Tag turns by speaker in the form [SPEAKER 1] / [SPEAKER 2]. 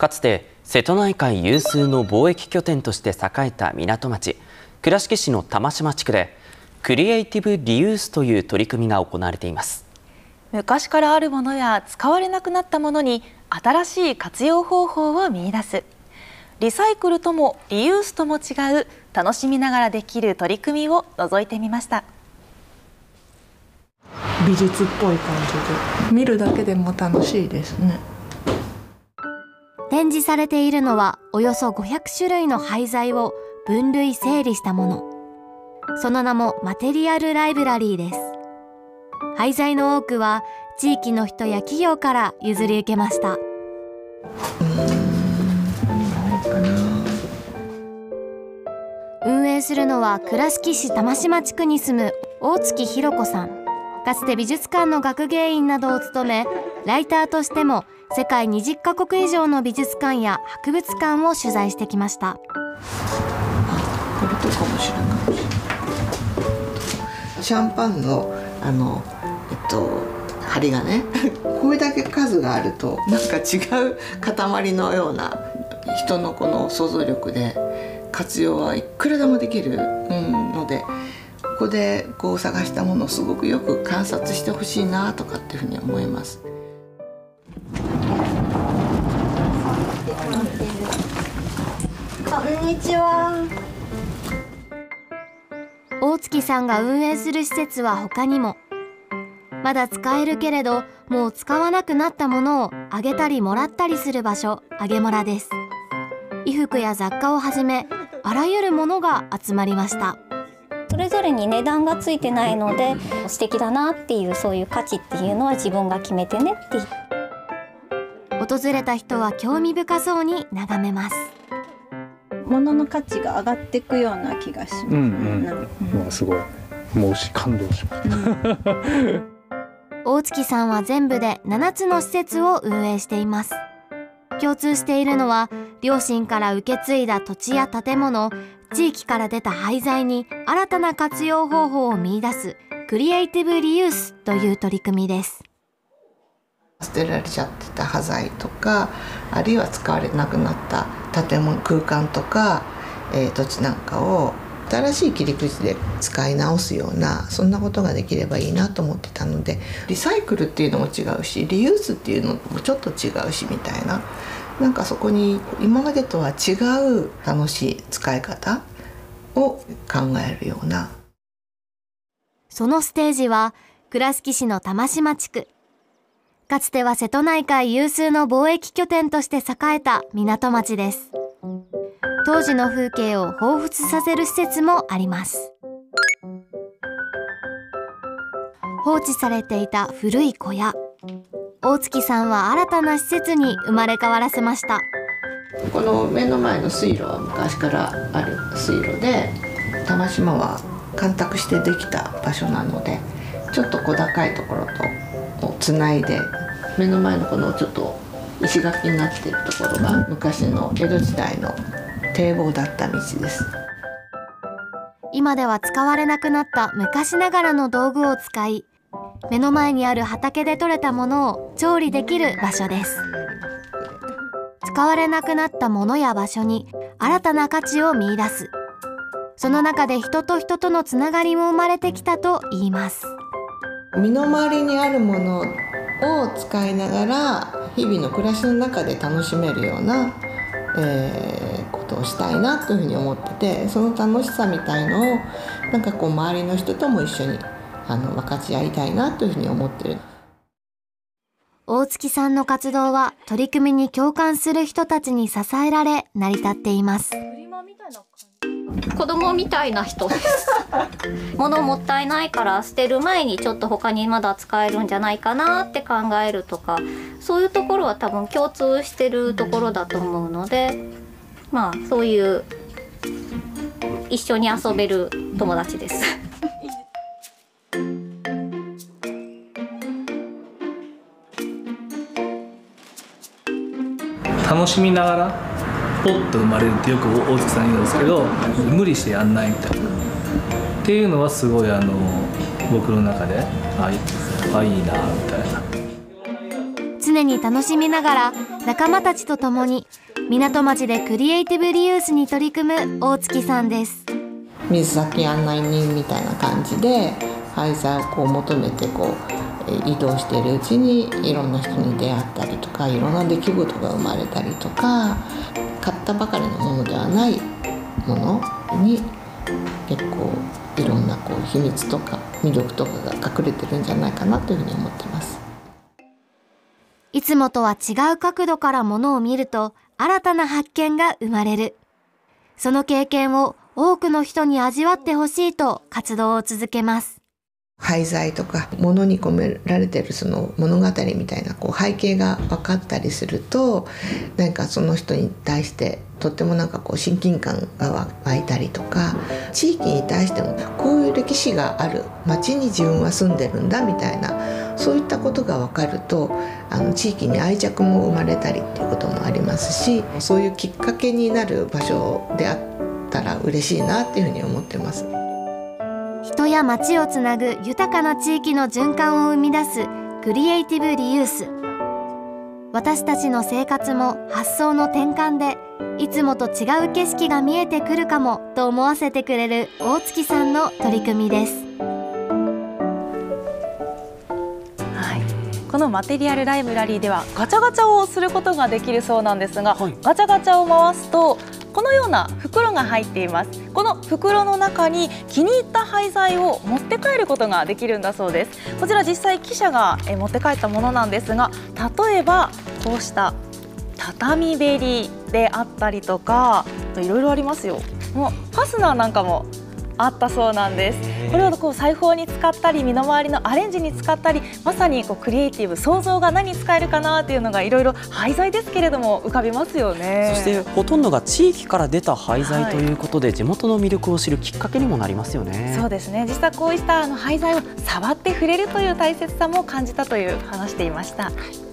[SPEAKER 1] かつて瀬戸内海有数の貿易拠点として栄えた港町、倉敷市の玉島地区でクリエイティブリユースという取り組みが行われています。
[SPEAKER 2] 昔からあるものや使われなくなったものに新しい活用方法を見出す、リサイクルともリユースとも違う楽しみながらできる取り組みを覗いてみました。
[SPEAKER 3] 美術っぽい感じで見るだけでも楽しいですね。
[SPEAKER 4] 展示されているのはおよそ500種類の廃材を分類整理したもの。その名もマテリアルライブラリーです。廃材の多くは地域の人や企業から譲り受けました。運営するのは倉敷市玉島地区に住む大月ひろ子さん。かつて美術館の学芸員などを務め、ライターとしても世界20カ国以上の美術館や博物館を取材してきました。
[SPEAKER 3] これとかも知らない。シャンパンの針がねこれだけ数があるとなんか違う塊のような、人のこの想像力で活用はいくらでもできるので、ここでこう探したものをすごくよく観察してほしいなとかっていうふうに思います。
[SPEAKER 5] こんにちは。
[SPEAKER 4] 大月さんが運営する施設は他にも、まだ使えるけれどもう使わなくなったものをあげたりもらったりする場所、あげもらです。衣服や雑貨をはじめあらゆるものが集まりました。
[SPEAKER 5] それぞれに値段がついてないので素敵だなっていう、そういう価値っていうのは自分が決めてねって。
[SPEAKER 4] 訪れた人は興味深そうに眺めます。
[SPEAKER 6] 物の価値が上がっていくような気がします。
[SPEAKER 7] すごいもう感動しました。
[SPEAKER 4] 大月さんは全部で7つの施設を運営しています。共通しているのは、両親から受け継いだ土地や建物、地域から出た廃材に新たな活用方法を見出すクリエイティブリユースという取り組みです。
[SPEAKER 3] 捨てられちゃってた端材とか、あるいは使われなくなった建物、空間とか、土地なんかを新しい切り口で使い直すような、そんなことができればいいなと思ってたので、リサイクルっていうのも違うし、リユースっていうのもちょっと違うしみたいな、なんかそこに今までとは違う楽しい使い方を考えるような。
[SPEAKER 4] そのステージは倉敷市の玉島地区。かつては瀬戸内海有数の貿易拠点として栄えた港町です。当時の風景を彷彿させる施設もあります。放置されていた古い小屋、大月さんは新たな施設に生まれ変わらせました。
[SPEAKER 3] この目の前の水路は昔からある水路で、玉島は干拓してできた場所なので、ちょっと小高いところとつないで、目の前のこのちょっと石垣になっているところが昔の江戸時代の堤防だった道です。
[SPEAKER 4] 今では使われなくなった昔ながらの道具を使い、目の前にある畑で採れたものを調理できる場所です。使われなくなったものや場所に新たな価値を見出す。その中で人と人とのつながりも生まれてきたと言います。
[SPEAKER 3] 身の回りにあるものを使いながら日々の暮らしの中で楽しめるような、ことをしたいなというふうに思ってて、その楽しさみたいのをなんかこう周りの人とも一緒に分かち合いたいなというふうに思ってる。
[SPEAKER 4] 大月さんの活動は取り組みに共感する人たちに支えられ成り立っています。
[SPEAKER 5] 子供みたいな人です。物もったいないから捨てる前にちょっと他にまだ使えるんじゃないかなって考えるとか、そういうところは多分共通してるところだと思うので、まあそういう一緒に遊べる友達です。
[SPEAKER 8] 楽しみながらポッと生まれるってよく大月さん言うんですけど、無理してやんないみたいなっていうのはすごい僕の中でいいなみたいな。
[SPEAKER 4] 常に楽しみながら仲間たちと共に港町でクリエイティブリユースに取り組む大月さんです。
[SPEAKER 3] 水先案内人みたいな感じで廃材をこう求めて移動しているうちにいろんな人に出会ったりとか、いろんな出来事が生まれたりとか、買ったばかりのものではないものに結構いろんな秘密とか魅力とかが隠れてるんじゃないかなというふうに思ってます。
[SPEAKER 4] いつもとは違う角度からものを見ると新たな発見が生まれる。その経験を多くの人に味わってほしいと活動を続けます。
[SPEAKER 3] 廃材とか物に込められているその物語みたいな背景が分かったりすると、なんかその人に対してとっても親近感が湧いたりとか、地域に対してもこういう歴史がある町に自分は住んでるんだみたいな、そういったことが分かると地域に愛着も生まれたりっていうこともありますし、そういうきっかけになる場所であったら嬉しいなっていうふうに思ってます。
[SPEAKER 4] 人や町をつなぐ豊かな地域の循環を生み出すクリエイティブリユース。私たちの生活も発想の転換でいつもと違う景色が見えてくるかもと思わせてくれる大月さんの取り組みです。
[SPEAKER 2] このマテリアルライブラリーではガチャガチャをすることができるそうなんですが、ガチャガチャを回すとこのような袋が入っています。この袋の中に気に入った廃材を持って帰ることができるんだそうです。こちら実際記者が持って帰ったものなんですが、例えばこうした畳べりであったりとか、いろいろありますよ。もうファスナーなんかもあったそうなんです。これを裁縫に使ったり身の回りのアレンジに使ったり、まさにクリエイティブ、想像が何に使えるかなというのがいろいろ廃材ですけれども浮かびますよね。
[SPEAKER 1] そしてほとんどが地域から出た廃材ということで、地元の魅力を知るきっかけにもなりますよね。
[SPEAKER 2] そうですね。実際こうした廃材を触って触れるという大切さも感じたという話していました。